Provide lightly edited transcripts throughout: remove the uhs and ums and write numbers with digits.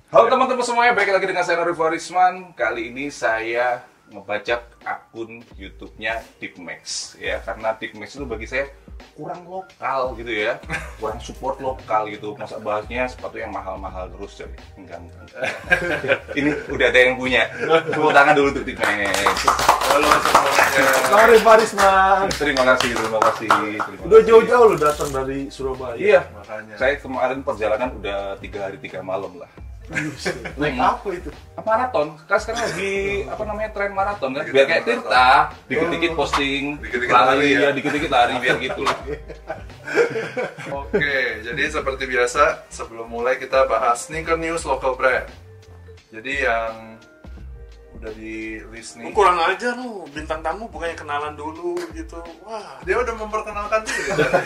Halo teman-teman semuanya, balik lagi dengan saya Nuri Farisman. Kali ini saya ngebajak akun YouTube-nya Dipmax ya, karena Dipmax itu bagi saya kurang lokal gitu ya, kurang support lokal gitu. Masa bahasnya sepatu yang mahal-mahal terus jadi enggak. Ini udah ada yang punya. Tepuk tangan dulu untuk Dipmax. Halo semuanya. Nuri Farisman. Terima kasih. Udah jauh-jauh lo datang dari Surabaya. Iya, Makanya. saya kemarin perjalanan udah 3 hari 3 malam lah. Naik apa itu? Maraton, kan sekarang lagi tren maraton kan, biar kayak Tirta, dikit-dikit posting, Dikit-dikit lari lari ya. dikit-dikit lari biar gitu lah. Oke, jadi seperti biasa sebelum mulai kita bahas sneaker news local brand. Jadi yang udah di list nih. Kurang aja lu, bintang tamu bukannya kenalan dulu gitu. Wah, Dia udah memperkenalkan diri.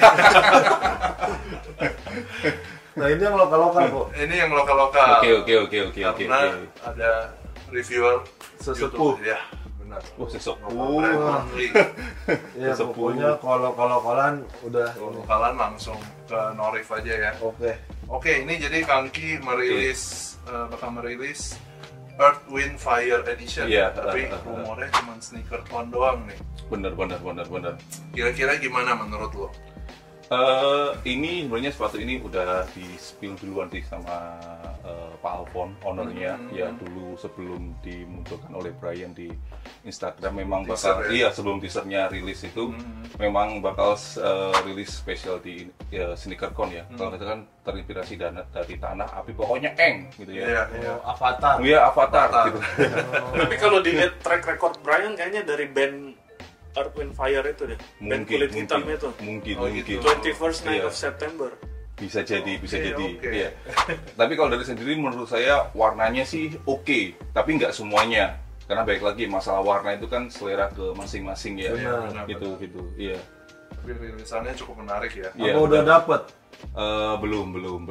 Nah ini yang lokal-lokal kok. Ini yang lokal-lokal. Oke. Karena ada reviewer Sesepuh. YouTube. Ya, benar. Oh, sesepuh. Local brand only. Ya Sesepuh. pokoknya kalau lokalan udah. Lokalan langsung ke Norif aja ya. Oke. Oke, ini jadi Kanki bakal merilis Earth, Wind, Fire Edition. Iya, Tapi rumornya cuma sneaker con doang nih. Bener. Kira-kira gimana menurut lo? Ini sebenarnya sepatu ini udah di spill duluan sih sama Pak Alfon, ownernya. Ya dulu sebelum dimunculkan oleh Brian di Instagram memang bakal, Teaser, ya? sebelum teasernya rilis itu memang bakal rilis spesial di SneakerCon ya. Kalau itu kan terinspirasi dari tanah api, pokoknya gitu ya. Iya. Avatar. Iya, Avatar Avatar. gitu. tapi kalau dilihat track record Brian kayaknya dari band Earth, Wind, Fire itu deh. Band kulit hitam itu. Mungkin. Oh, gitu. 21st Night Iya. of September. Bisa jadi. Oke. Iya. Tapi kalau dari sendiri menurut saya warnanya sih oke, tapi nggak semuanya. Karena baik lagi masalah warna itu kan selera ke masing-masing ya. Benar. Gitu. Iya. Tapi rilisannya cukup menarik ya. Iya, Apa udah benar. dapet? Belum.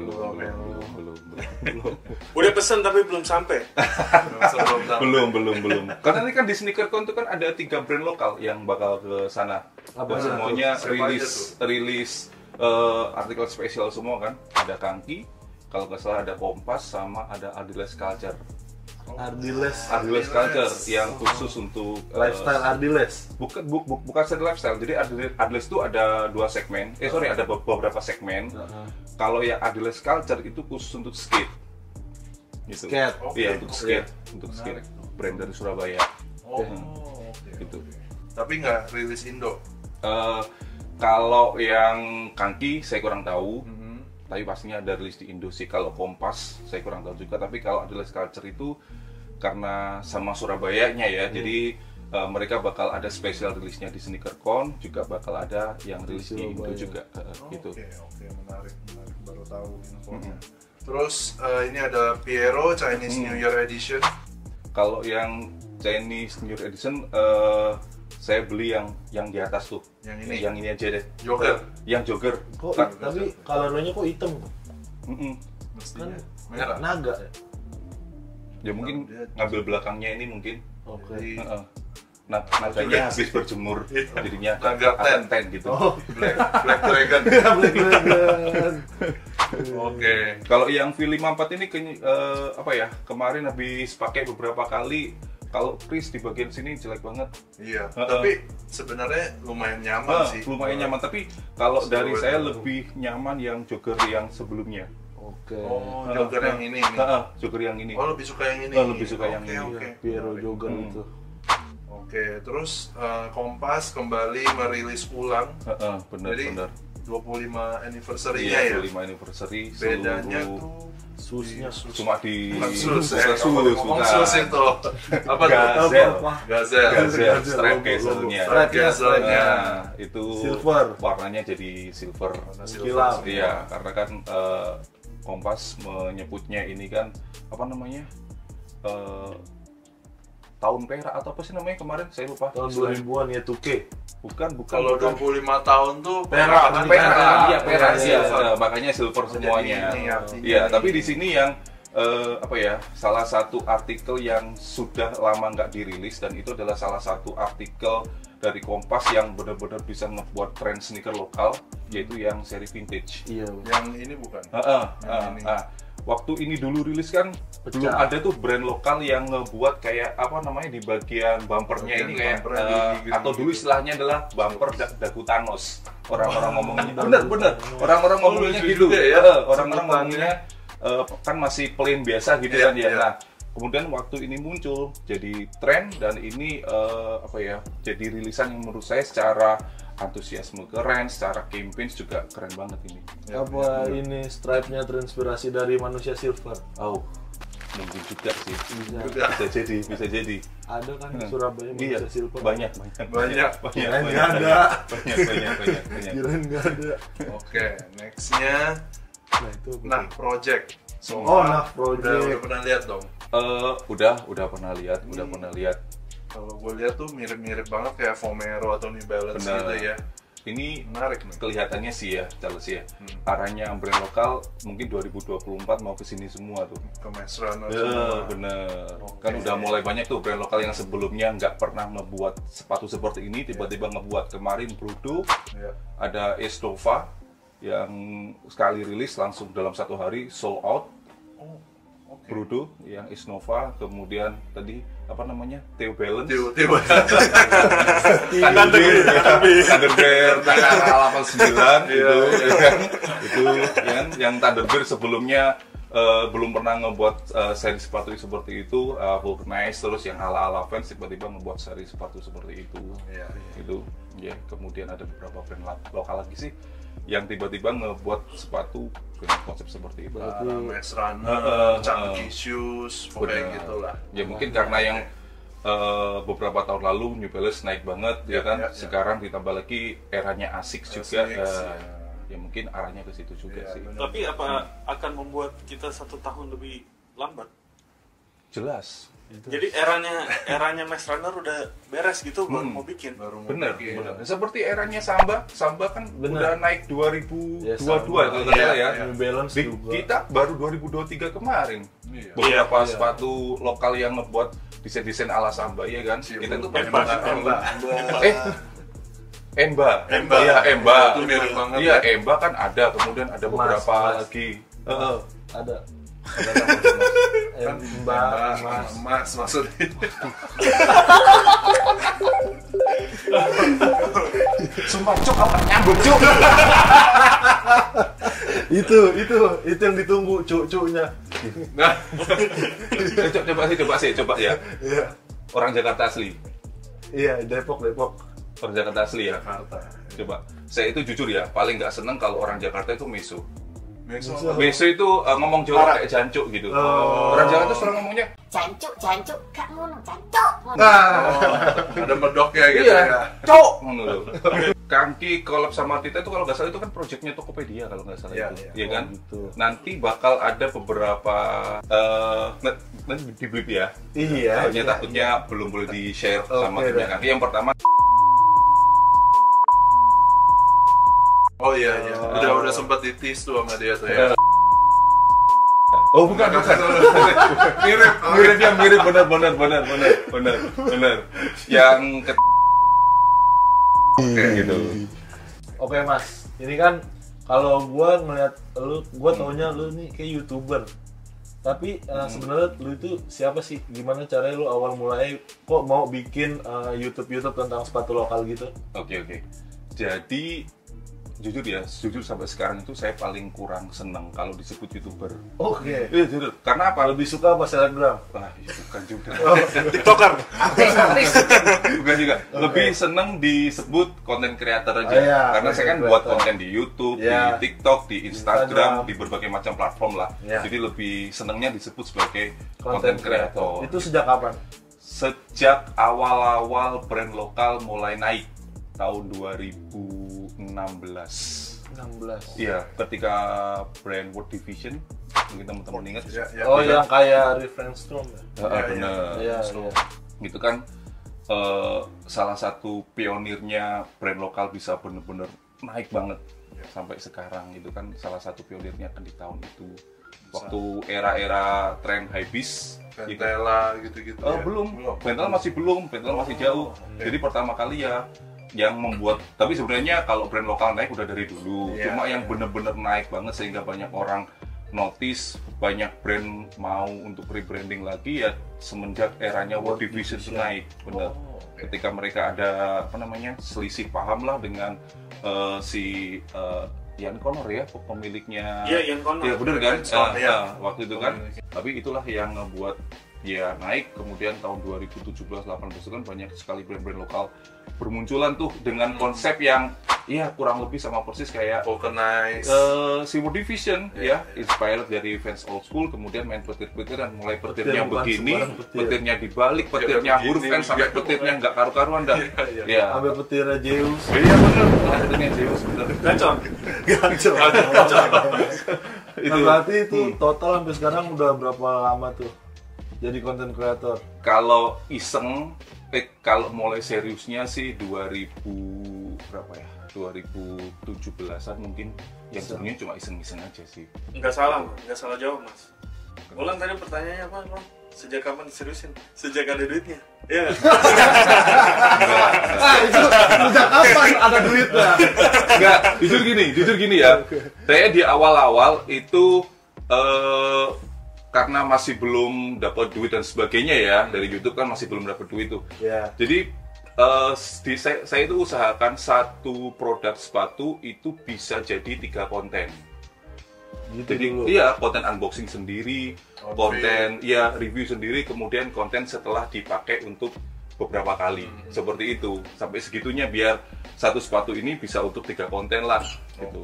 Udah pesen tapi belum sampai. Sebelum sampai. Belum. Karena ini kan di SneakerCon itu kan ada 3 brand lokal yang bakal ke sana. Apa Dan itu? semuanya Siapa aja rilis artikel spesial semua kan. Ada Kanki, kalau nggak salah ada Kompas, sama ada Ardiles Culture. Ardiles. Ardiles Culture yang khusus untuk Lifestyle Ardiles. bukan set lifestyle. Jadi Ardiles itu ada 2 segmen. Ada beberapa segmen. Kalau yang Ardiles Culture itu khusus untuk skate. Gitu. Skate. Iya, untuk skate. Menarik. Untuk skate. Brand dari Surabaya. Oh, oke. Gitu. Tapi nggak rilis Indo. Kalau yang Kanki saya kurang tahu. Tapi pastinya ada rilis di Indo sih. Kalau Kompas saya kurang tahu juga. Tapi kalau Ardiles Culture itu karena sama Surabayanya ya, jadi mereka bakal ada spesial rilisnya di SneakerCon, juga bakal ada yang rilis di Indo Surabaya. juga gitu. Oke, menarik. Baru tahu infonya. Terus ini ada Piero Chinese New Year Edition. Kalau yang Chinese New Year Edition, saya beli yang di atas tuh. Yang ini? Aja deh. Jogger. Yang jogger. Kok Kan- tapi colorway-nya kok hitam? Mm-mm. Mestinya Kan merah. naga ya? Ya mungkin Dia- ngambil belakangnya ini mungkin. Oke. Jadi Naganya habis berjemur, jadinya Naga akan ten gitu. Oh, Black Dragon. Black Dragon. Oke. Kalau yang V54 ini kemarin habis pakai beberapa kali. Kalau Chris di bagian sini jelek banget. Iya. Tapi sebenarnya lumayan nyaman sih. Lumayan nyaman, tapi kalau dari Silhouette saya itu. lebih nyaman yang jogger yang sebelumnya. Oke. Oh, jogger yang ini. Jogger yang ini. Oh, lebih suka yang ini. Lebih suka yang ini. Oke. Piero Jogger itu. Oke, terus Kompas kembali merilis ulang Benar. 25 anniversary-nya Iya, ya. 25 anniversary. Bedanya seluruh- tuh Susnya. cuma di bukan sus ya. bukan Kalau ngomong bukan. sus itu apa tuh? Gazel. Gazel. Gazel, strap logo, bezelnya. logo. Strap bezelnya. Itu Silver. warnanya jadi silver. Silver Kilap. semua. Iya, karena kan Kompas menyebutnya ini kan tahun perak atau apa sih namanya kemarin, saya lupa. Tahun 2000-an ya 2K. Bukan. Kalau 25 tahun tuh Perak, kan? perak, iya perak, Iya, iya. Makanya silver Jadi semuanya. ini artinya Iya, ini. tapi di sini yang salah satu artikel yang sudah lama nggak dirilis, dan itu adalah salah satu artikel dari Kompas yang benar-benar bisa ngebuat tren sneaker lokal, yaitu yang seri vintage. Iya. Yang ini bukan. Heeh, Yang ini. waktu ini dulu rilis kan belum ada tuh brand lokal yang ngebuat kayak apa namanya di bagian bumpernya ini kayak atau dulu istilahnya adalah bumper dagu Thanos. Orang-orang ngomongnya bener. Orang-orang ngomongnya gitu ya. Orang-orang ngomongnya kan masih plain biasa gitu kan ya. Nah, kemudian waktu ini muncul jadi tren dan ini jadi rilisan yang menurut saya secara antusiasme keren, secara campaign juga keren banget ini. Ini stripe-nya terinspirasi dari manusia silver? Oh, mungkin juga sih. Bisa jadi. Ada kan di Surabaya manusia silver? Banyak. Nggak ada. Banyak. Nggak ada. Oke, nextnya Nah Project. Project. Udah pernah lihat dong? Udah pernah lihat. Kalau gue lihat tuh mirip-mirip banget kayak Vomero atau New Balance gitu ya. Ini menarik nih. Kelihatannya sih ya, Charles ya. Arahnya brand lokal mungkin 2024 mau kesini semua tuh. Ke Mass Runner semua. Bener. Kan udah mulai banyak tuh brand lokal yang sebelumnya nggak pernah ngebuat sepatu seperti ini, tiba-tiba ngebuat. Kemarin Brudo, ada Estova yang sekali rilis langsung dalam 1 hari sold out. Brudo yang Isnova, kemudian tadi apa namanya Theo Balance, Thunderbird tanggal 89 itu yang Thunderbird sebelumnya belum pernah ngebuat seri sepatu seperti itu, Vulcanize, terus yang ala fans tiba-tiba ngebuat seri sepatu seperti itu. Itu ya, kemudian ada beberapa brand lokal lagi sih yang tiba-tiba ngebuat sepatu dengan konsep seperti itu. Mass Runner, Chunky Shoes, pokoknya gitulah. Ya mungkin karena yang beberapa tahun lalu New Balance naik banget ya kan. Sekarang ditambah lagi eranya Asics juga. Ya mungkin arahnya ke situ juga sih. Tapi apa akan membuat kita 1 tahun lebih lambat? Jelas. Jadi eranya Mass Runner udah beres gitu, baru mau bikin. Bener. Seperti eranya Samba kan udah naik 2022 ya. New Balance juga. Kita baru 2023 kemarin. Beberapa sepatu lokal yang ngebuat desain-desain ala Samba ya kan. Kita tuh Emba. Itu mirip banget. Iya, Emba kan ada, kemudian ada beberapa lagi. Ada. Mas maksudnya. Sumpah Cuk, apa nyambung Cuk? itu yang ditunggu cuk-cuknya. Nah, coba ya. Iya. Orang Jakarta asli. Iya, Depok. Orang Jakarta asli ya. Coba. Saya itu jujur ya, paling nggak seneng kalau orang Jakarta itu meso. Meso itu ngomong jorok kayak jancuk gitu. Orang Jakarta tuh selalu ngomongnya jancuk, gak ngono, jancuk. Ada medoknya gitu ya. Cok, ngono lho. Kangki collab sama Tita itu kalau nggak salah itu kan proyeknya Tokopedia kalau nggak salah itu, ya kan? Gitu. Nanti bakal ada beberapa nanti di blip ya. Iya. Takutnya belum boleh di share sama timnya Kangki. Yang pertama. Oh iya. Udah sempat di-tease tuh sama dia tuh ya. Oh bukan. mirip benar. Yang gitu. Oke Mas, ini kan kalau gua ngeliat gua taunya lu nih kayak YouTuber. Tapi sebenarnya lu itu siapa sih? Gimana caranya lu awal mulai kok mau bikin YouTube tentang sepatu lokal gitu? Oke. Jadi jujur sampai sekarang itu saya paling kurang seneng kalau disebut YouTuber. Oke. Iya jujur. Karena apa? Lebih suka apa selebgram? Wah, bukan juga. TikToker. Bukan juga. Lebih seneng disebut konten creator aja. Iya, karena saya kan buat konten di YouTube, di TikTok, di Instagram, di berbagai macam platform lah. Iya. Jadi lebih senengnya disebut sebagai konten creator. Itu sejak kapan? Sejak awal-awal brand lokal mulai naik tahun 2016. Iya, ketika brand World Division, mungkin teman-teman ingat. Yang kayak Reference Storm ya? Bener. Iya. Gitu kan, salah satu pionirnya brand lokal bisa bener-bener naik banget sampai sekarang. Itu kan salah satu pionirnya kan di tahun itu. Waktu era-era tren hypebeast, Ventela gitu-gitu. Belum. Ventela masih jauh. Jadi pertama kali ya yang membuat, tapi sebenarnya kalau brand lokal naik udah dari dulu, cuma yang bener-bener naik banget sehingga banyak orang notice banyak brand mau untuk rebranding lagi ya semenjak eranya World Division itu naik, benar. Ketika mereka ada selisih paham lah dengan si Ian Connor ya pemiliknya. Iya, Ian Connor. Iya benar kan? Iya. Waktu itu kan. Tapi itulah yang ngebuat ya naik. Kemudian tahun 2017-18 itu kan banyak sekali brand-brand lokal bermunculan tuh dengan konsep yang kurang lebih sama persis kayak Vulcanize. si World Division ya, inspired dari fans old school, kemudian main petir-petiran, mulai petirnya begini, petirnya dibalik, petirnya huruf N sampai petirnya nggak karu-karuan dah. Ya. Sampai petirnya Zeus. Iya benar, petirnya Zeus benar. Gacor. Nah, berarti itu total sampai sekarang udah berapa lama tuh jadi content creator? Kalau iseng, kalau mulai seriusnya sih 2017-an mungkin. Yang sebenarnya cuma iseng-iseng aja sih. Nggak salah jawab mas. Ulang tadi pertanyaannya apa bang? Sejak kapan diseriusin? Sejak ada duitnya? Iya nggak? Itu sejak kapan ada duitnya? Enggak, jujur gini ya. Saya di awal-awal itu karena masih belum dapat duit dan sebagainya ya, dari YouTube kan masih belum dapat duit tuh. Ya. Jadi saya itu usahakan satu produk sepatu itu bisa jadi 3 konten. Gitu Jadi dulu. iya, konten unboxing sendiri, konten review sendiri, kemudian konten setelah dipakai untuk beberapa kali. Seperti itu. Sampai segitunya biar satu sepatu ini bisa untuk 3 konten lah gitu.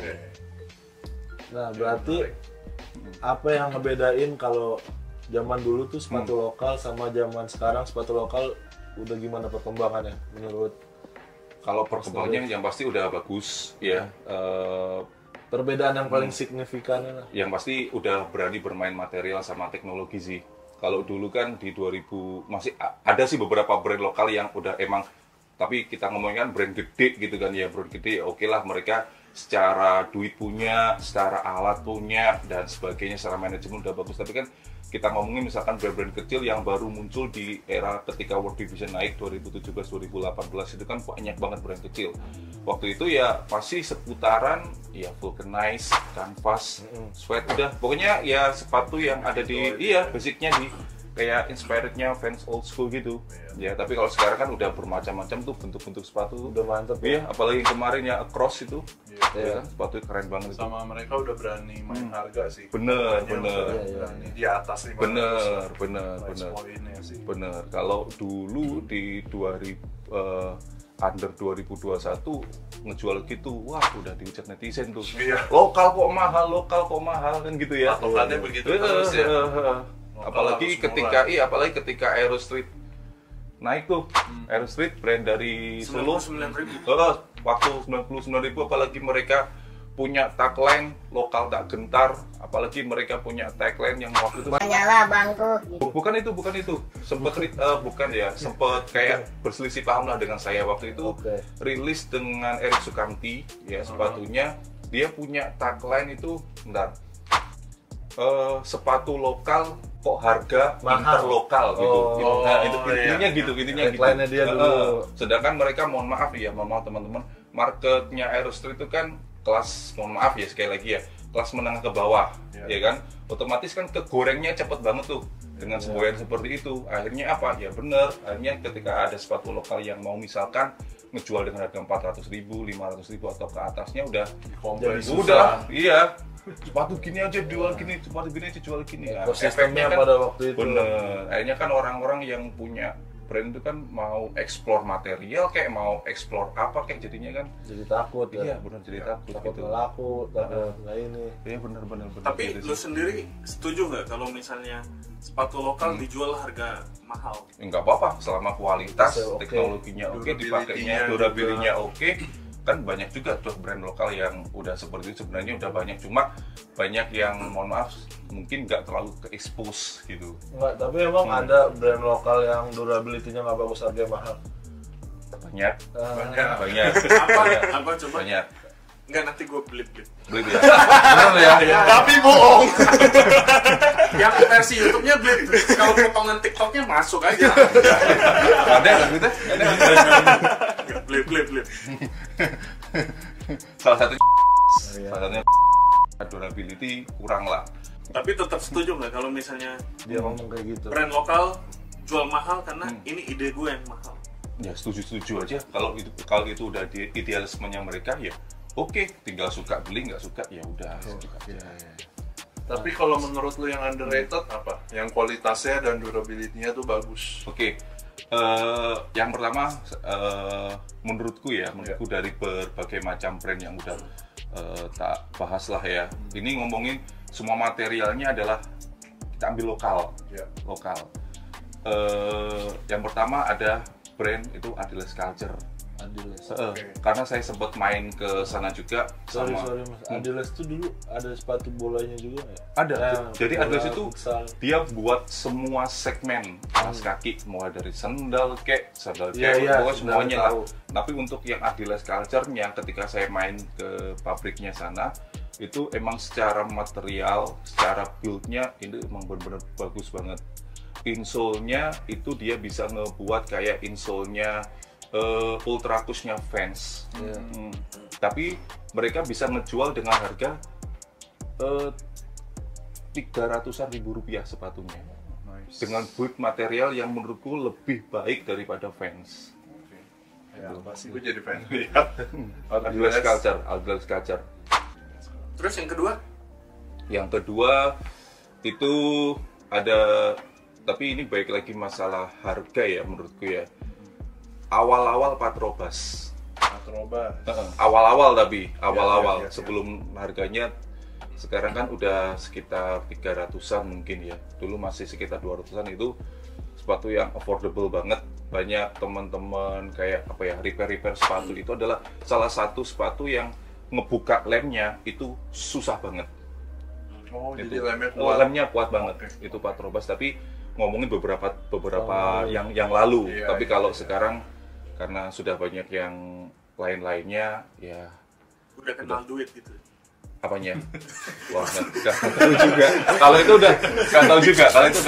Nah, berarti apa yang ngebedain kalau zaman dulu tuh sepatu lokal sama zaman sekarang sepatu lokal udah gimana perkembangannya menurut? Kalau perkembangannya yang pasti udah bagus ya. Perbedaan yang paling signifikan lah. Yang pasti udah berani bermain material sama teknologi sih. Kalau dulu kan di 2000 masih ada sih beberapa brand lokal yang udah emang, tapi kita ngomongin kan brand gede gitu kan ya, brand gede oke lah mereka secara duit punya, secara alat punya dan sebagainya, secara manajemen udah bagus. Tapi kan kita ngomongin misalkan brand-brand kecil yang baru muncul di era ketika World Division naik 2017-2018 itu kan banyak banget brand kecil. Waktu itu ya pasti seputaran ya Vulcanize, Canvas, Sweat, udah pokoknya ya sepatu yang ada di basicnya di kayak inspirednya fans old school gitu. Ya tapi kalau sekarang kan udah bermacam-macam tuh bentuk-bentuk sepatu Udah mantep ya. Apalagi kemarin ya Across itu ya kan sepatu keren banget itu. Sama mereka udah berani main harga sih. Bener. Berani di atas 500. Bener. Poinnya sih. Bener. Kalau dulu di under 2021 ngejual gitu, wah udah dihujat netizen tuh. Iya. Lokal kok mahal kan gitu ya. Patokannya begitu terus ya. Apalagi ketika Aero Street naik tuh. Aero Street brand dari Solo. 99.000. Waktu 99.000 apalagi mereka punya tagline lokal tak gentar, apalagi mereka punya tagline yang waktu itu Nyala bangku. bukan itu sempet kayak berselisih paham lah dengan saya waktu itu. Rilis dengan Erik Sukamti ya sepatunya, dia punya tagline itu sepatu lokal kok harga mahal, interlokal gitu. Nah, intinya gitu. Tagline-nya dia dulu. Sedangkan mereka mohon maaf teman-teman, marketnya Aero Street itu kan kelas, mohon maaf ya sekali lagi ya, kelas menengah ke bawah, ya kan? Otomatis kan kegorengnya cepet banget tuh dengan semboyan seperti itu. Akhirnya apa? Ya bener, akhirnya ketika ada sepatu lokal yang mau misalkan ngejual dengan harga 400.000, 500.000 atau ke atasnya udah iya. Sepatu gini aja jual gini, sepatu gini aja jual gini. Nah, ekosistemnya efeknya kan, pada waktu itu. Bener. Akhirnya kan orang-orang yang punya brand itu kan mau explore material kayak mau explore apa kayak jadinya kan jadi takut iya benar, jadi takut gitu. nggak laku, takut nggak ini. Iya benar. Tapi gitu lu sih. sendiri setuju nggak kalau misalnya sepatu lokal dijual harga mahal? Enggak apa-apa selama kualitas, Oke. teknologinya oke, dipakainya, durability-nya oke. Kan banyak juga tuh brand lokal yang udah seperti itu, sebenarnya udah banyak, cuma banyak yang mohon maaf mungkin nggak terlalu ke expose gitu. Enggak, tapi emang ada brand lokal yang durability-nya nggak bagus, harganya mahal. Banyak. Apa coba? Banyak. Enggak, nanti gue blip. Beli ya. Benar ya. Tapi bohong. Yang versi YouTube-nya blip. Kalau potongan TikTok-nya masuk aja. Ada gitu? Ada. Blip. Salah satunya durability kurang lah. Tapi tetap setuju nggak kalau misalnya Dia ngomong kayak gitu. brand lokal jual mahal karena ini ide gue yang mahal? Ya setuju aja. Kalau itu udah idealismenya mereka ya oke, tinggal suka beli, nggak suka ya udah. Tapi kalau menurut lu yang underrated apa? Yang kualitasnya dan durability-nya tuh bagus. Oke, yang pertama menurutku dari berbagai macam brand yang udah tak bahas lah ya. Ini ngomongin semua materialnya adalah kita ambil lokal. Ya. Lokal. Yang pertama ada brand itu Adidas Culture. Adidas. Karena saya sempat main ke sana juga Sorry sama. mas, Adidas itu dulu ada sepatu bolanya juga nggak? Ada. Ya, Jadi bola, Adidas itu futsal. dia buat semua segmen alas kaki, mulai dari sandal Iya, kek, iya, pokoknya semuanya lah. tahu. Tapi untuk yang Adidas Culture-nya, ketika saya main ke pabriknya sana, itu emang secara material, secara build-nya ini emang benar-benar bagus banget. Insole-nya itu dia bisa ngebuat kayak insole-nya Ultra Cush-nya Vans. Tapi mereka bisa ngejual dengan harga 300-an ribu rupiah sepatunya. Nice. Dengan build material yang menurutku lebih baik daripada Vans. Ya, pasti gue jadi fan. Adidas Culture. Terus yang kedua? Yang kedua itu ada, tapi ini baik lagi masalah harga ya menurutku ya. Awal-awal Patrobas. Awal-awal Ya. sebelum harganya sekarang kan udah sekitar 300-an mungkin ya. Dulu masih sekitar 200-an, itu sepatu yang affordable banget. Banyak teman-teman kayak apa ya, repair sepatu itu adalah salah satu sepatu yang ngebuka lemnya itu susah banget. Oh, Itu. jadi lemnya kuat. Lemnya kuat banget. Oke. Itu Patrobas, tapi ngomongin beberapa yang lalu. Iya, Tapi iya, kalau iya. sekarang karena sudah banyak yang lain-lainnya ya Udah kenal duit gitu. apanya? Wah, nggak tahu juga. Kalau itu udah nggak tahu juga.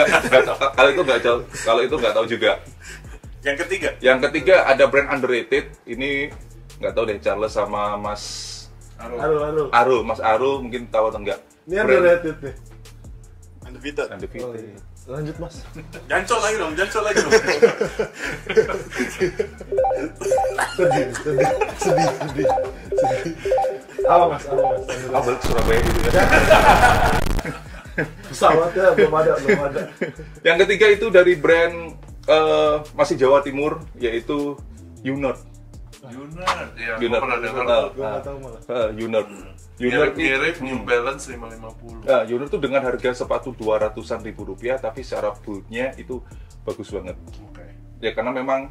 Kalau itu nggak tahu juga. Yang ketiga? Yang ketiga ada brand underrated. Ini nggak tahu deh, Charles sama Mas Aduh. Mas Aru mungkin tahu atau enggak. Ini underrated nih. Undefeated. Undefeated. Oh, iya. Lanjut mas. Jancol lagi dong. sedih. Apa mas? Balik ke Surabaya gitu ya. Pesawatnya belum ada. Yang ketiga itu dari brand masih Jawa Timur, yaitu Unert. Unert, ya, gue Unert. pernah dengar. Gue nggak tahu malah. Unert. Unert Mirip New Balance 550. Unert tuh dengan harga sepatu 200-an ribu rupiah, tapi secara build-nya itu bagus banget. Oke. Ya karena memang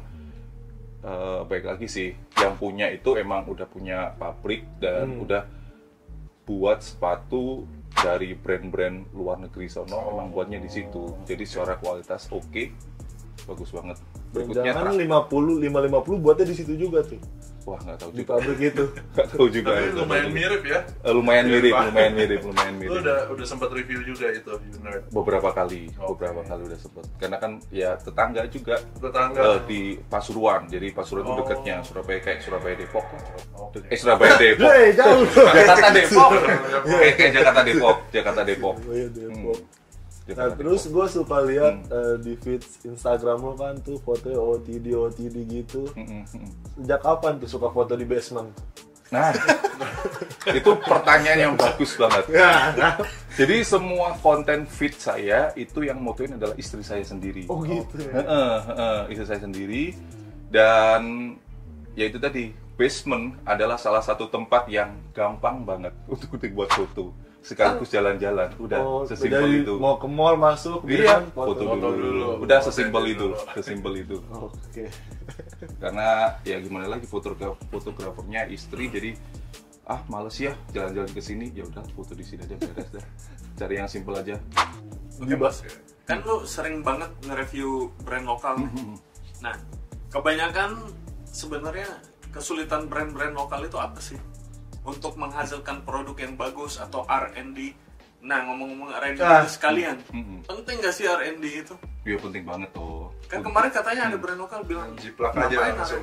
baik lagi sih, yang punya itu emang udah punya pabrik dan udah buat sepatu dari brand-brand luar negeri sono, emang buatnya di situ. Jadi secara kualitas oke, bagus banget. Berikutnya Jangan 550 buatnya di situ juga tuh. wah nggak tahu Di juga. pabrik itu. Nggak tahu juga. Tapi itu. lumayan mirip ya. Lumayan Mirip, mirip, Pak. lumayan mirip. Lu udah sempat review juga itu Unert. beberapa kali Oke. udah sempet. Karena kan ya tetangga juga Tetangga. di Pasuruan. Jadi Pasuruan itu dekatnya Surabaya, kayak Surabaya Depok. Oke. Surabaya Depok. Hei, jauh. Jakarta Depok. Kayak Jakarta Depok. Oh iya, Depok. Nah, Jakarta terus Depok. gue suka lihat di feed Instagram lo kan tuh fotonya OTD gitu. Sejak kapan tuh suka foto di basement? Nah, itu pertanyaan yang bagus banget. Jadi semua konten feed saya itu yang motoin adalah istri saya sendiri. Oh gitu ya. Istri saya sendiri, dan ya itu tadi, basement adalah salah satu tempat yang gampang banget untuk dibuat foto sekaligus jalan-jalan. Udah Oh, sesimpel dari itu. mau ke mall masuk, Iya, gitu kan, foto Foto dulu. dulu. Udah Foto sesimpel dulu. itu. Oke. Karena ya gimana lagi, fotografernya istri, jadi males ya jalan-jalan ke sini, ya udah foto di sini aja beres dah. Cari yang simple aja. Oke, Mas. Kan lu sering banget nge-review brand lokal nih. Nah, kebanyakan sebenarnya kesulitan brand-brand lokal itu apa sih? Untuk menghasilkan produk yang bagus atau R&D. Nah, ngomong-ngomong R&D itu sekalian. Penting gak sih R&D itu? Ya penting banget tuh. Kan kemarin katanya ada brand lokal bilang Jiplak aja ngapain langsung.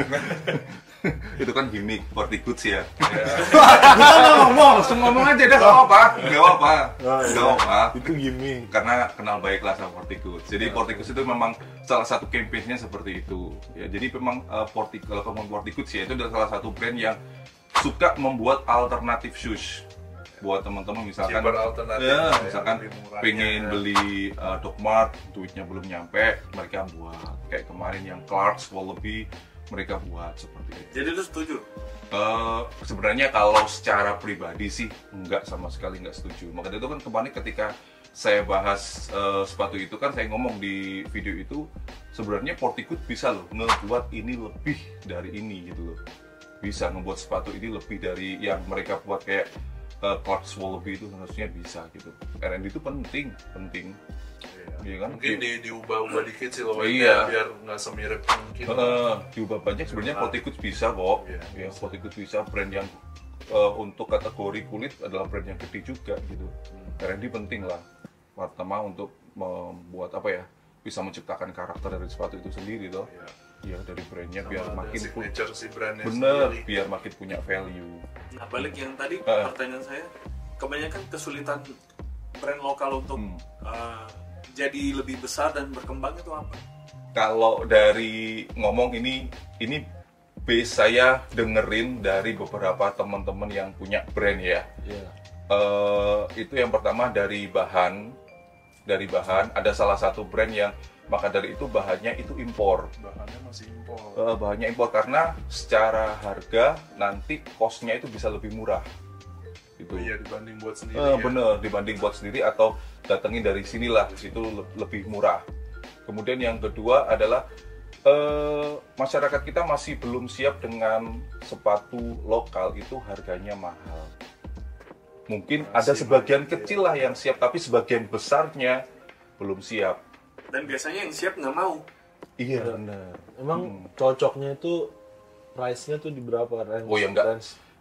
Itu kan gimmick Forty Goods ya. Ngomong. Langsung ngomong aja dah, nggak apa-apa. Oh, iya. Nggak apa-apa. Itu gimmick. Karena kenal baik lah sama Forty Goods. Jadi Forty Goods itu memang salah satu campaign-nya seperti itu. Ya, jadi memang kalau ngomong Forty Goods ya itu adalah salah satu brand yang suka membuat alternatif shoes buat teman-teman misalkan Cheaper alternatif ya, ya, misalkan lebih murahnya. pengen beli Dogmart, duitnya belum nyampe, mereka buat kayak kemarin yang Clarks Wallaby mereka buat seperti itu. Jadi lu setuju? Sebenarnya kalau secara pribadi sih sama sekali nggak setuju. Makanya itu kan kemarin ketika saya bahas sepatu itu kan saya ngomong di video itu sebenarnya Forty Goods bisa loh ngebuat ini lebih dari ini gitu loh. Bisa ngebuat sepatu ini lebih dari yang mereka buat kayak Clarks Wallaby itu harusnya bisa gitu. R&D itu penting. Iya kan? Mungkin diubah-ubah dikit sih loh, Iya. biar nggak semirip mungkin. Diubah banyak sebenarnya Forty Goods bisa kok. Iya. Ya, Forty Goods bisa, brand yang untuk kategori kulit adalah brand yang gede juga gitu. R&D penting lah. Pertama untuk membuat bisa menciptakan karakter dari sepatu itu sendiri toh. Iya. Ya dari brandnya Sama biar ada makin signature si brandnya bener, sendiri. biar makin punya value. Nah balik yang tadi pertanyaan saya, kebanyakan kesulitan brand lokal untuk jadi lebih besar dan berkembang itu apa? Kalau dari ngomong ini base saya dengerin dari beberapa teman-teman yang punya brand ya. Iya. Itu yang pertama dari bahan ada salah satu brand yang maka dari itu bahannya itu impor. Bahannya masih impor. Bahannya impor karena secara harga nanti cost-nya itu bisa lebih murah. Gitu. Iya, dibanding buat sendiri ya. Bener, dibanding buat sendiri atau datengin dari sinilah, itu lebih murah. Kemudian yang kedua adalah masyarakat kita masih belum siap dengan sepatu lokal itu harganya mahal. Mungkin ada sebagian kecil lah yang siap, tapi sebagian besarnya belum siap. Dan biasanya yang siap nggak mau. Iya benar. Emang cocoknya itu price-nya tuh di berapa range? Oh ya enggak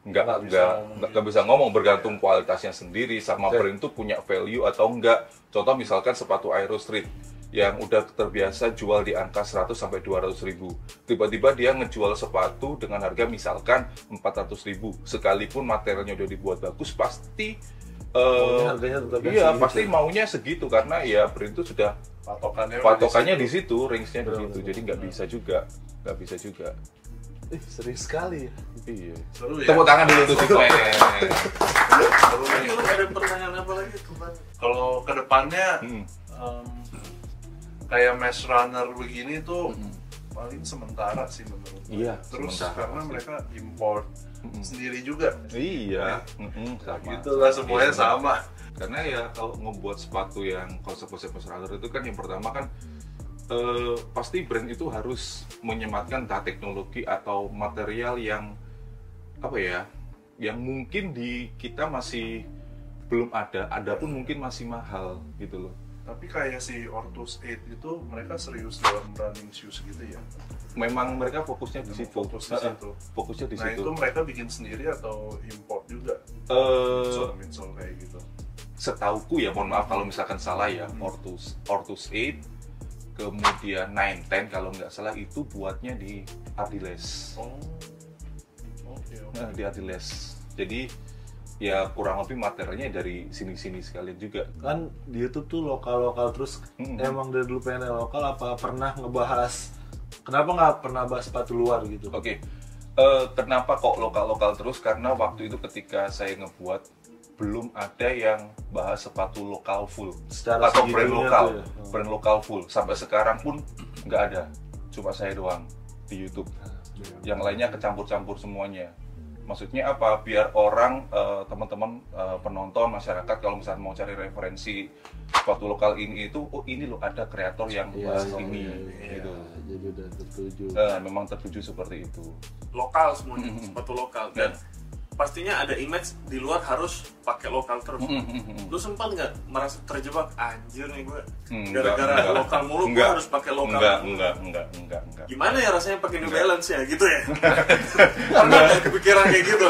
bisa ngomong, bergantung kualitasnya sendiri sama brand itu punya value atau enggak. Contoh misalkan sepatu Aero Street yang udah terbiasa jual di angka 100 sampai 200 ribu, tiba-tiba dia ngejual sepatu dengan harga misalkan 400 ribu, sekalipun materialnya udah dibuat bagus pasti harganya tetap iya segitu. pasti maunya segitu karena ya brand itu sudah patokannya di situ, range-nya di situ, jadi nggak bisa juga. Serius sekali ya. Iya. Seru ya. Tepuk tangan dulu untuk Ciklen. Seru Ini ya. lu ada pertanyaan apa lagi tuh? Kalau kedepannya kayak mesh runner begini tuh paling sementara sih menurut gue. Iya, Terus sementara karena pasti. mereka import sendiri juga. Iya, sama. Gitulah semuanya Iya, sama. Karena ya kalau ngebuat sepatu yang konsep-konsep runner itu kan yang pertama kan pasti brand itu harus menyematkan teknologi atau material yang yang mungkin di kita masih belum ada pun mungkin masih mahal gitu loh. Tapi kayak si Ortus 8 itu mereka serius dalam running shoes gitu ya. Memang mereka fokusnya di situ. Fokus di situ. Fokusnya di Nah situ. itu mereka bikin sendiri atau import juga? Midsole kayak gitu. Setauku ya, mohon maaf kalau misalkan salah ya, Ortus 8, kemudian 910 kalau nggak salah itu buatnya di Adiles. Oh, oke. Nah, di Adiles. Jadi ya kurang lebih materialnya dari sini-sini sekalian juga. Kan di YouTube tuh lokal terus. Emang dari dulu pengen lokal, apa pernah ngebahas kenapa nggak pernah bahas sepatu luar gitu? Oke. Kenapa kok lokal terus? Karena waktu itu ketika saya ngebuat belum ada yang bahas sepatu lokal full Secara atau brand segitunya lokal, tuh ya. brand lokal full. Sampai sekarang pun nggak ada, cuma saya doang di YouTube. Yang lainnya kecampur-campur semuanya. Maksudnya apa? Biar orang, teman-teman penonton masyarakat kalau misalnya mau cari referensi sepatu lokal ini itu, oh ini loh ada kreator yang bahas ini, gitu. Jadi udah tertuju. Memang tertuju seperti itu. Lokal semuanya, sepatu lokal. Dan pastinya ada image di luar harus pakai lokal terus. Lu sempat nggak merasa terjebak, anjir nih gue gara-gara Enggak. lokal mulu gue harus pakai lokal? Enggak. Gimana ya rasanya pakai New Balance ya gitu ya? Pernah nggak kepikiran kayak gitu?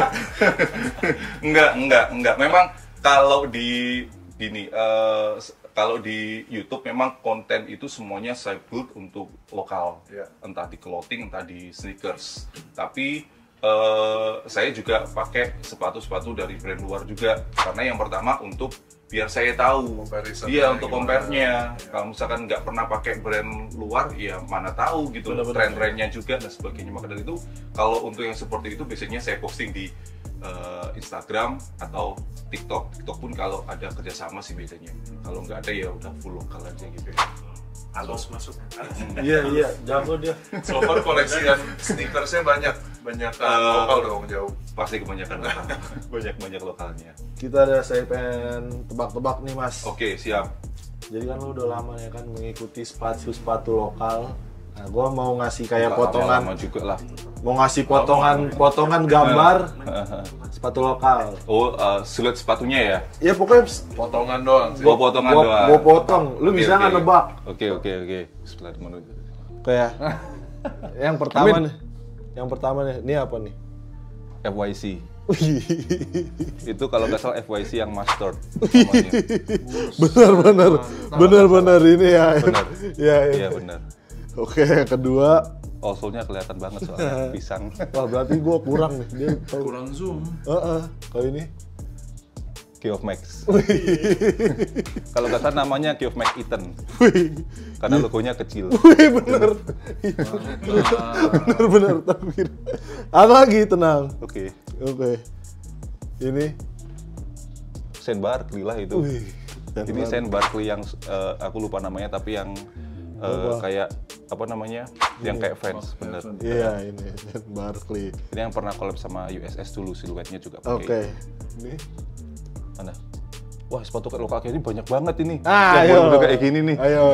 Enggak. Memang kalau di gini, kalau di YouTube memang konten itu semuanya saya build untuk lokal, Iya. entah di clothing, entah di sneakers. Tapi saya juga pakai sepatu-sepatu dari brand luar juga, karena yang pertama untuk biar saya tahu, Comparison iya untuk gimana. compare-nya. Iya. Kalau misalkan nggak pernah pakai brand luar, ya mana tahu gitu, tren-trennya juga dan sebagainya. Maka dari itu, kalau untuk yang seperti itu biasanya saya posting di Instagram atau TikTok. TikTok pun kalau ada kerjasama sih biasanya. Kalau nggak ada ya udah full lokal aja gitu. Halus masuknya. Iya, jago dia. So far koleksian sneakersnya banyak lokal dong jauh. Pasti kebanyakan lokal. banyak lokalnya. Kita ada saya pengen tebak-tebak nih Mas. Oke, siap. Jadi kan lu udah lama ya kan mengikuti sepatu lokal. Nah, gua mau ngasih kayak Lama potongan, juga lah. mau ngasih potongan gambar sepatu lokal. Oh, siluet sepatunya ya? Ya pokoknya Potongan doang sih. Gua potongan doang. gua potong. Lu Oke, bisa nggak oke. nebak? Oke. Bismillahirrahmanirrahim. Kayak yang pertama nih. Yang pertama nih, ini apa nih? FYC. Itu kalau nggak salah FYC yang master namanya. benar ini ya. Benar. Ya, Iya benar. Oke, yang kedua, Osolnya kelihatan banget soalnya pisang. wah berarti gua kurang nih. Dia tahu. Kurang zoom. Kalau ini Key of Max. Kalau nggak salah namanya Key of Max Eaton. Karena logonya kecil. wih bener tapi ada lagi tenang. Oke. Ini Saint Barkley lah itu. wih Ini Saint Barkley yang aku lupa namanya tapi yang kayak apa namanya? Yang kayak fans, bener. iya ini Barkley. Ini yang pernah collab sama USS dulu, siluetnya juga Oke, pakai. ini Mana? Wah, sepatu kayak lokal kayak ini banyak banget ini. ayo Yang model kayak gini nih. ayo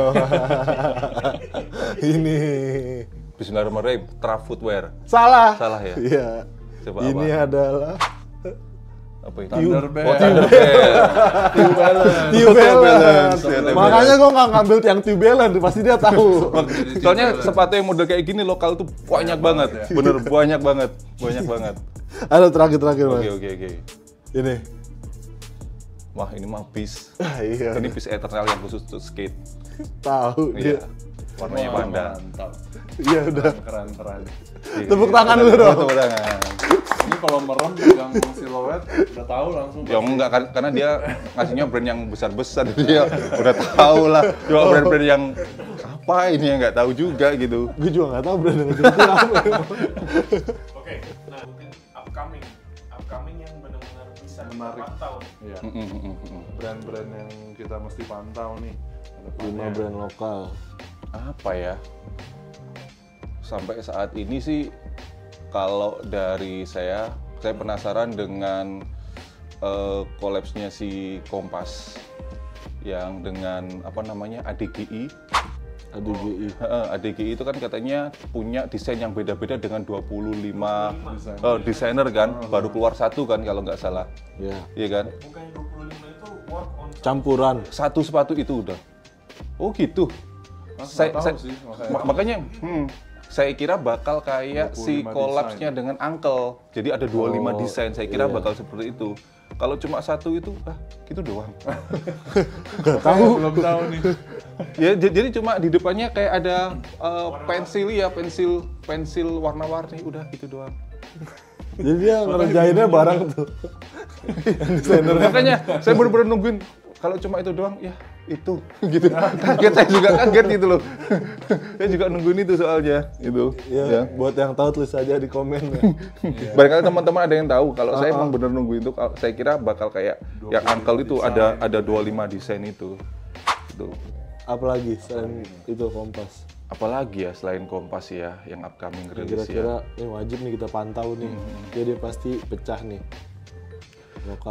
ini Bismillahirrahmanirrahim, Trap Footwear. salah Salah ya? iya Coba ini apa? adalah Apa itu? Thunderbird. Oh, Thunderbird. New Balance. Ya, New Makanya gua nggak ngambil yang New Balance, pasti dia tahu. Soalnya sepatu yang model kayak gini lokal tuh banyak banget. Bener, banyak banget. Ada terakhir Mas. Oke. Ini. Wah, ini mah bis. Iya. Ini bis eternal yang khusus untuk skate. Tahu Iya. dia. Warnanya panda. Mantap. Iya udah. Keren. Iya, Tepuk iya. tangan dulu dong. Tepuk tangan. Ini kalau merem pegang siluet udah tahu langsung. Ya enggak kan, karena dia ngasihnya brand yang besar-besar, dia udah tahu lah. Cuma brand-brand yang apa ini yang nggak tahu juga gitu. Gue juga nggak tahu brand yang itu apa. Oke, nah mungkin upcoming yang benar-benar bisa Menarik. dipantau. Iya. Brand-brand yang kita mesti pantau nih. Lima brand lokal. Apa ya? Sampai saat ini sih kalau dari saya penasaran dengan collabs-nya si Kompas yang dengan apa namanya ADGI. ADGI itu kan katanya punya desain yang beda-beda dengan 25 desainer kan, baru keluar satu kan kalau nggak salah. Iya. Iya kan? Bukannya 25 itu work on Campuran. Satu sepatu itu udah. Oh gitu. Makanya saya kira bakal kayak si 25 collapse-nya dengan Uncle. Jadi ada 25 desain, saya kira iya. bakal seperti itu. Kalau cuma satu itu, gitu doang. Belum tahu nih. Ya, jadi cuma di depannya kayak ada pensil ya, pensil warna-warni, udah gitu doang. Jadi dia ngerjainnya bareng tuh. Makanya saya bener-bener nungguin kalau cuma itu doang, ya itu gitu. Kaget, saya juga kaget gitu loh. Saya juga nungguin itu soalnya gitu. Ya, buat yang tahu tulis aja di komen ya. Barangkali teman-teman ada yang tahu. Kalau saya emang bener nungguin itu, saya kira bakal kayak yang Uncle itu ada 25 desain itu. Gitu. Apalagi selain itu Kompas. Apalagi ya selain Kompas ya yang upcoming rilis Kira-kira ya. ini wajib nih kita pantau nih. Jadi pasti pecah nih. Lokal.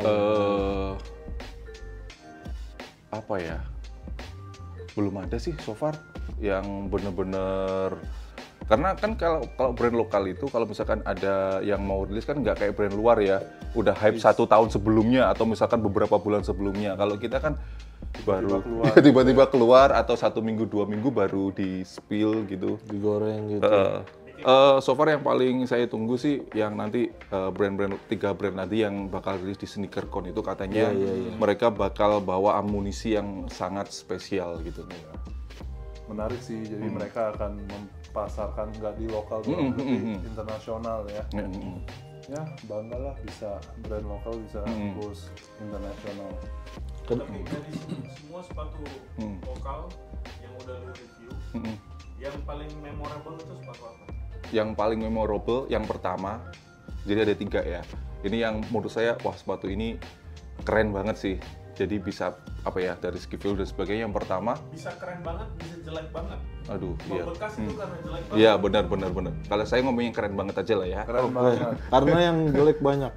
Apa ya? Belum ada sih so far yang bener-bener, karena kan kalau brand lokal itu kalau misalkan ada yang mau rilis kan nggak kayak brand luar ya, udah hype 1 tahun sebelumnya atau misalkan beberapa bulan sebelumnya. Kalau kita kan baru tiba-tiba keluar atau 1 minggu 2 minggu baru di spill gitu. Digoreng gitu. So far yang paling saya tunggu sih yang nanti tiga brand nanti yang bakal rilis di SneakerCon itu katanya mereka bakal bawa amunisi yang sangat spesial gitu. Menarik sih, jadi mereka akan mempasarkan nggak di lokal doang, tapi internasional ya. Ya banggalah bisa brand lokal bisa boost internasional. Tapi dari semua sepatu lokal yang udah lu review, yang paling memorable itu sepatu apa? Yang paling memorable yang pertama, jadi ada 3 ya. Ini yang menurut saya wah sepatu ini keren banget sih. Jadi bisa apa ya dari segi feel dan sebagainya. Yang pertama Bisa keren banget, bisa jelek banget. aduh iya. Membekas itu karena jelek banget. Iya benar. Kalau saya ngomongin keren banget aja lah ya. Keren banget. Karena yang jelek banyak.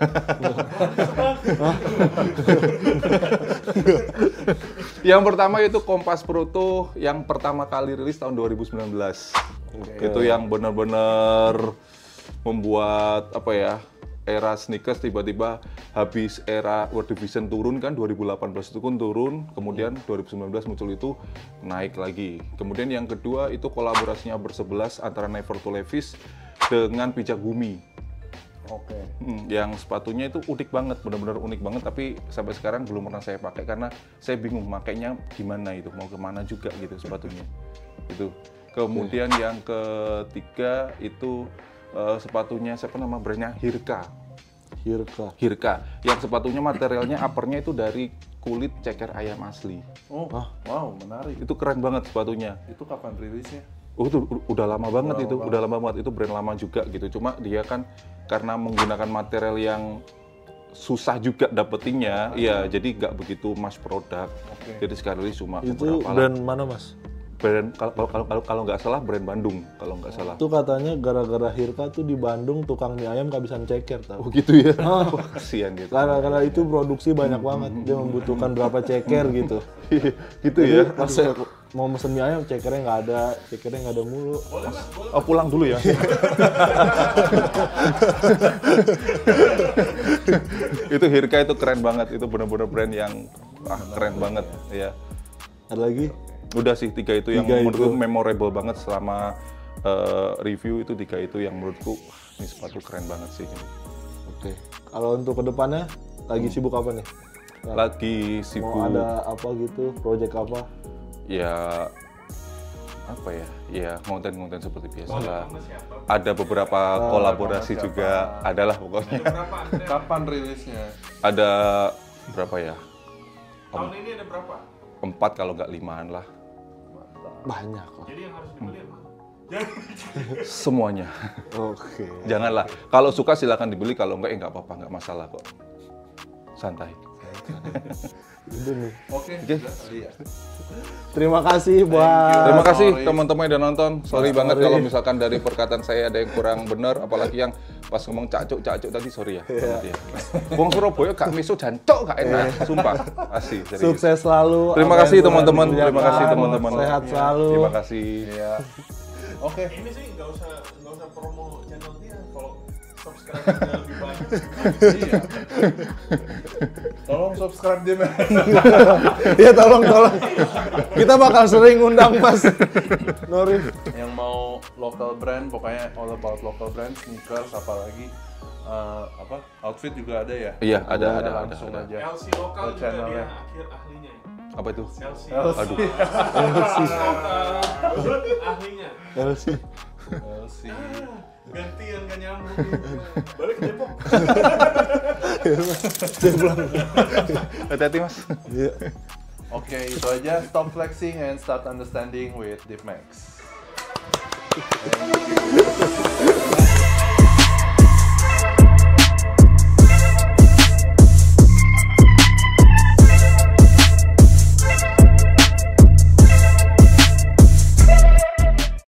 Yang pertama itu Kompas Pro tuh yang pertama kali rilis tahun 2019. Itu yang benar-benar membuat apa ya? Era sneakers tiba-tiba habis era World Division turun kan 2018 itu kan turun, kemudian 2019 muncul itu naik lagi. Kemudian yang kedua itu kolaborasinya bersebelas antara Never to Levi's dengan Pijak Bumi. Oke. Yang sepatunya itu unik banget, benar-benar unik banget, tapi sampai sekarang belum pernah saya pakai karena saya bingung makainya gimana itu, mau kemana juga gitu sepatunya. Itu. Kemudian yang ketiga itu sepatunya siapa nama brandnya Hirka. Yang sepatunya materialnya uppernya itu dari kulit ceker ayam asli. Oh, wow, menarik. Itu keren banget sepatunya. Itu kapan rilisnya? Oh itu udah lama banget udah lama banget itu brand lama juga gitu. Cuma dia kan karena menggunakan material yang susah juga dapetinnya, iya jadi nggak begitu mass product. Jadi sekali cuma Itu beberapa lah. brand mana mas? Brand kalau nggak salah brand Bandung kalau nggak salah. Itu katanya gara-gara Hirka tuh di Bandung tukang mie ayam kehabisan ceker tau. Oh gitu ya. Wah, kasihan gitu. Karena itu produksi banyak banget, dia membutuhkan berapa ceker gitu. Gitu ya. Pas saya mau mesen mie ayam cekernya nggak ada mulu. Oh, pulang dulu ya. Itu Hirka itu keren banget, itu benar-benar brand yang keren banget ya. Ada lagi? Udah sih 3 itu yang Tiga menurutku itu. memorable banget selama review itu 3 itu yang menurutku ini sepatu keren banget sih. Oke. Kalau untuk kedepannya lagi sibuk apa nih? Lagi sibuk. Mau ada apa gitu? Project apa? Ya apa ya? Ya konten-konten seperti biasa lah. Ada beberapa kolaborasi juga, adalah pokoknya. Kapan rilisnya? Ada berapa ya? Tahun ini ada berapa? 4 kalau nggak 5-an lah. Banyak kok. Jadi yang harus dibeli apa? Semuanya. Oke. Janganlah. Kalau suka silakan dibeli, kalau enggak ya nggak apa-apa, nggak masalah kok. Santai. Itu nih. Oke. Iya. Terima kasih buat Terima kasih sorry. teman-teman yang udah nonton. Sorry banget kalau misalkan dari perkataan saya ada yang kurang benar, apalagi yang pas ngomong cacuk tadi, sorry ya. Banget ya. Wong Surabaya gak miso jancuk gak enak, sumpah. Asli, serius. sukses selalu. Terima apa kasih yang teman-teman, dikerjakan. terima kasih teman-teman. Sehat selalu. Terima kasih. Iya. Oke. Ini sih nggak usah promo channel dia kalau subscribe-nya lebih banyak. Iya. Tolong subscribe dia, men. Iya tolong. Kita bakal sering undang Mas Norif. Yang mau local brand, pokoknya all about local brand, sneakers, apalagi outfit juga ada ya. Iya, ada. Langsung aja. LC lokal Ke juga channelnya. dia akhir ahlinya ya. Apa itu? LC. Aduh. Ahlinya. LC. Ganti yang gak nyambung. Balik ke Depok. Hati-hati Mas. Iya. Oke, itu aja. Stop flexing and start understanding with Deep Max. Thank you.